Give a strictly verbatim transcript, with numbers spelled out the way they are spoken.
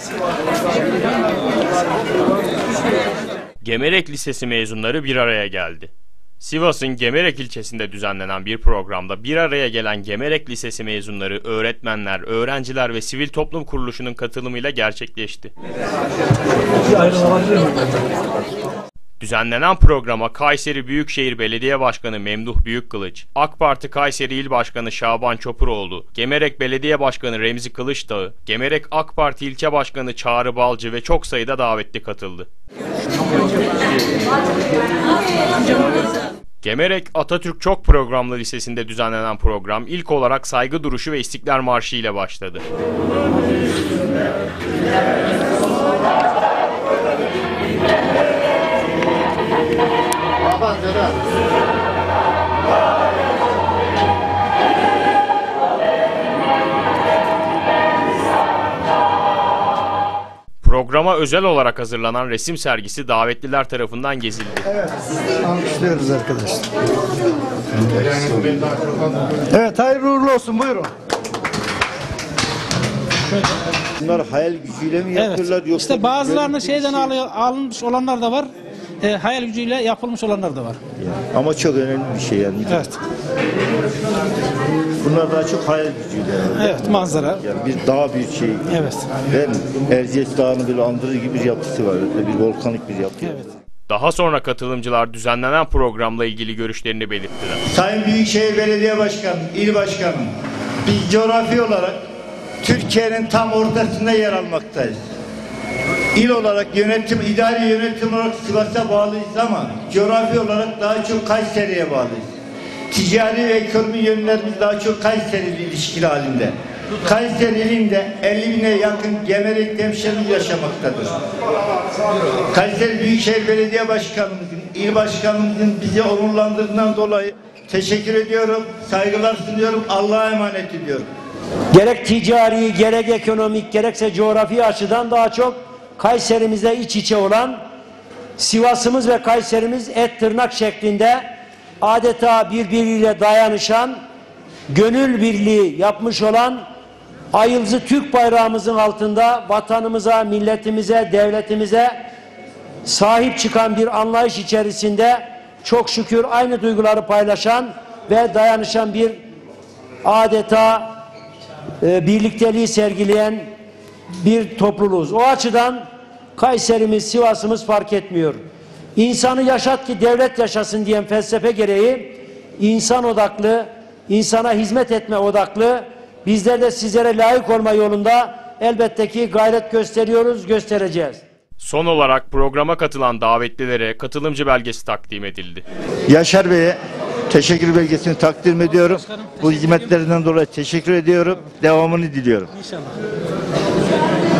Gemerek Lisesi mezunları bir araya geldi. Sivas'ın Gemerek ilçesinde düzenlenen bir programda bir araya gelen Gemerek Lisesi mezunları, öğretmenler, öğrenciler ve sivil toplum kuruluşunun katılımıyla gerçekleşti. Düzenlenen programa Kayseri Büyükşehir Belediye Başkanı Memduh Büyükkılıç, AK Parti Kayseri İl Başkanı Şaban Çopuroğlu, Gemerek Belediye Başkanı Remzi Kılıçdağı, Gemerek AK Parti İlçe Başkanı Çağrı Balcı ve çok sayıda davetli katıldı. Gemerek Atatürk Çok Programlı Lisesi'nde düzenlenen program ilk olarak saygı duruşu ve İstiklal Marşı ile başladı. Programa özel olarak hazırlanan resim sergisi davetliler tarafından gezildi. Evet, alkışlıyoruz arkadaşlar. Evet, hayırlı uğurlu olsun, buyurun. Bunlar hayal gücüyle mi yapıyorlar? Evet. İşte bazılarını şeyden şey... alıyor, alınmış olanlar da var. E, hayal gücüyle yapılmış olanlar da var. Yani, ama çok önemli bir şey yani. Evet. Bunlar daha çok hayal gücüyle. Yani. Evet, manzara. Yani bir dağ bir şey. Evet. Değil mi? Erciyes Dağı'nı böyle andırır gibi bir yapısı var. Bir volkanik bir yapı. Evet. Daha sonra katılımcılar düzenlenen programla ilgili görüşlerini belirttiler. Sayın Büyükşehir Belediye Başkanı, İl Başkanı, biz coğrafi olarak Türkiye'nin tam ortasında yer almaktayız. İl olarak yönetim, idari yönetim olarak Sivas'a bağlıyız ama coğrafi olarak daha çok Kayseri'ye bağlıyız. Ticari ve ekonomi yönlerimiz daha çok Kayseri ile ilişkili halinde. Kayseri ilinde elli bine yakın Gemerek hemşerimiz yaşamaktadır. Kayseri Büyükşehir Belediye Başkanımızın, İl Başkanımızın bizi onurlandırdığından dolayı teşekkür ediyorum, saygılar sunuyorum, Allah'a emanet ediyorum. Gerek ticari, gerek ekonomik, gerekse coğrafi açıdan daha çok Kayserimizle iç içe olan, Sivas'ımız ve Kayserimiz et tırnak şeklinde adeta birbiriyle dayanışan, gönül birliği yapmış olan, ayılızı Türk bayrağımızın altında vatanımıza, milletimize, devletimize sahip çıkan bir anlayış içerisinde çok şükür aynı duyguları paylaşan ve dayanışan bir adeta e, birlikteliği sergileyen bir topluluğuz. O açıdan Kayserimiz, Sivas'ımız fark etmiyor. İnsanı yaşat ki devlet yaşasın diyen felsefe gereği insan odaklı, insana hizmet etme odaklı, bizler de sizlere layık olma yolunda elbette ki gayret gösteriyoruz, göstereceğiz. Son olarak programa katılan davetlilere katılımcı belgesi takdim edildi. Yaşar Bey'e teşekkür belgesini takdim ediyorum. Bu hizmetlerinden dolayı teşekkür ediyorum. Devamını diliyorum. İnşallah.